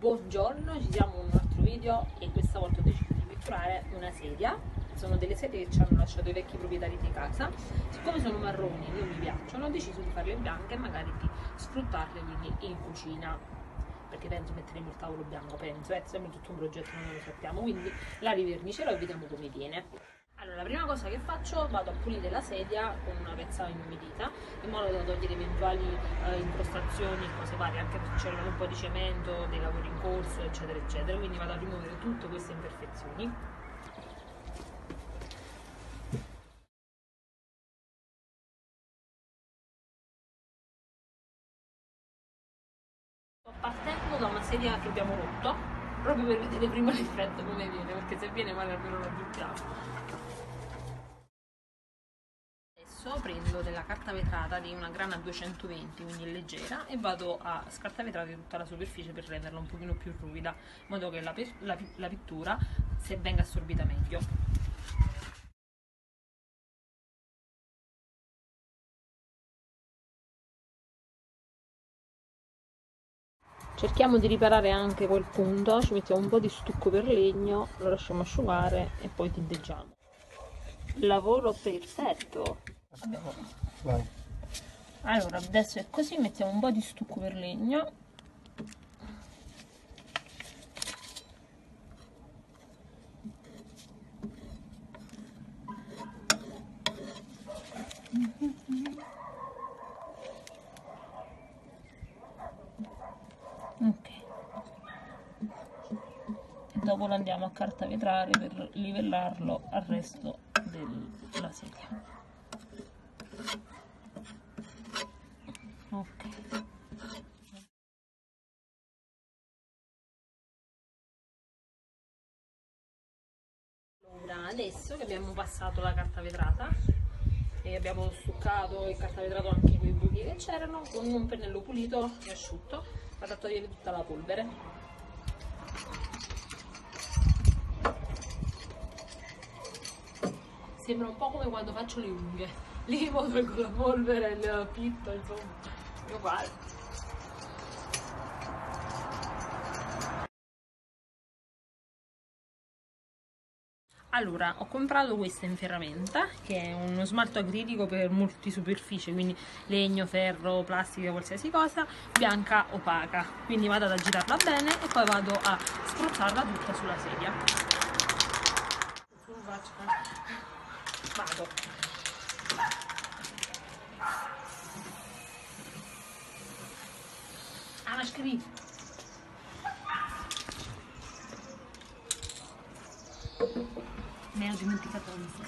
Buongiorno, ci siamo in un altro video e questa volta ho deciso di pitturare una sedia. Sono delle sedie che ci hanno lasciato i vecchi proprietari di casa. Siccome sono marroni e non mi piacciono, ho deciso di farle bianche e magari di sfruttarle quindi in cucina, perché penso metteremo il tavolo bianco, penso, sembra tutto un progetto, non lo sappiamo, quindi la rivernicerò e vediamo come viene. Allora, la prima cosa che faccio, vado a pulire la sedia con una pezza inumidita in modo da togliere eventuali incrostazioni e cose varie, anche perché c'era un po' di cemento, dei lavori in corso, eccetera eccetera, quindi vado a rimuovere tutte queste imperfezioni. Sto partendo da una sedia che abbiamo rotto, proprio per vedere prima l'effetto come viene, perché se viene male almeno la buttiamo. Prendo della carta vetrata di una grana 220, quindi leggera, e vado a scartavetrare tutta la superficie per renderla un pochino più ruvida, in modo che la pittura venga assorbita meglio. Cerchiamo di riparare anche quel punto, ci mettiamo un po' di stucco per legno, lo lasciamo asciugare e poi tinteggiamo. Lavoro perfetto! Vai. Allora, adesso è così, mettiamo un po' di stucco per legno. Ok. E dopo lo andiamo a cartavetrare per livellarlo al resto della sedia. Ok. Allora, adesso che abbiamo passato la carta vetrata e abbiamo stuccato e cartavetrato anche quei buchi che c'erano, con un pennello pulito e asciutto vado a togliere tutta la polvere. Sembra un po' come quando faccio le unghie, lì tolgo la polvere, il pitto, insomma, è uguale. Allora, ho comprato questa inferramenta, che è uno smalto acrilico per multisuperficie, quindi legno, ferro, plastica, qualsiasi cosa, bianca opaca. Quindi vado ad agitarla bene e poi vado a spruzzarla tutta sulla sedia. Vado. Ah, ma scritto. Mi ero dimenticato la mia.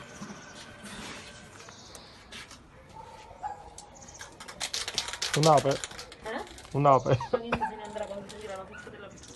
Un'ape? Un'ape. Ma niente, se ne andrà quando si tira la puzza della pittura.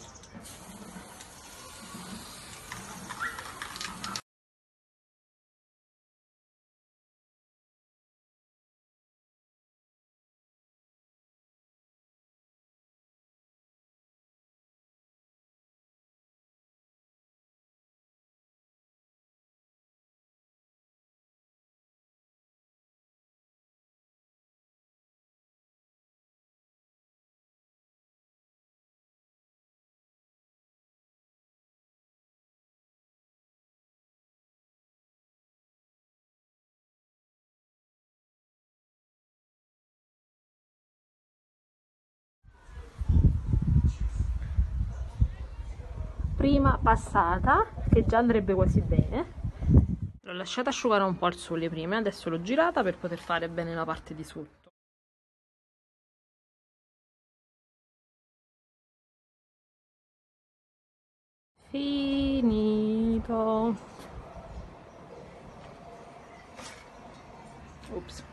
Prima passata, che già andrebbe quasi bene. L'ho lasciata asciugare un po' al sole prima, adesso l'ho girata per poter fare bene la parte di sotto. Finito. Ops.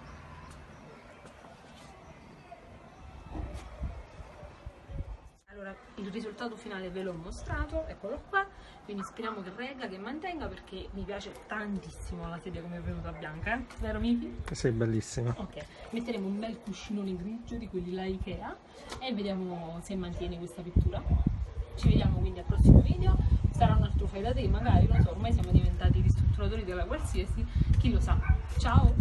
Allora, il risultato finale ve l'ho mostrato, eccolo qua, quindi speriamo che regga, che mantenga, perché mi piace tantissimo la sedia come è venuta bianca, vero Mipi? Sei bellissima. Ok, metteremo un bel cuscinone grigio di quelli là Ikea e vediamo se mantiene questa pittura. Ci vediamo quindi al prossimo video, sarà un altro fai da te, magari, non so, ormai siamo diventati ristrutturatori della qualsiasi, chi lo sa. Ciao!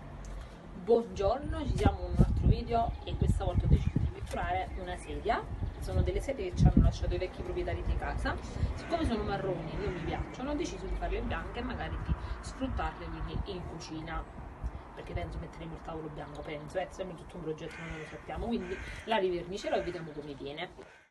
Buongiorno, ci siamo in un altro video e questa volta ho deciso di pitturare una sedia sono delle sedie che ci hanno lasciato i vecchi proprietari di casa. Siccome sono marroni e non mi piacciono, ho deciso di farle bianche e magari di sfruttarle quindi in cucina, perché penso metteremo il tavolo bianco, penso, sembra tutto un progetto, non lo sappiamo, quindi la rivernicerò e vediamo come viene.